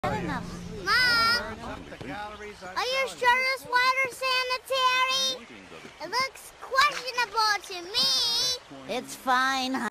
Mom! Are you sure this water's sanitary? It looks questionable to me. It's fine,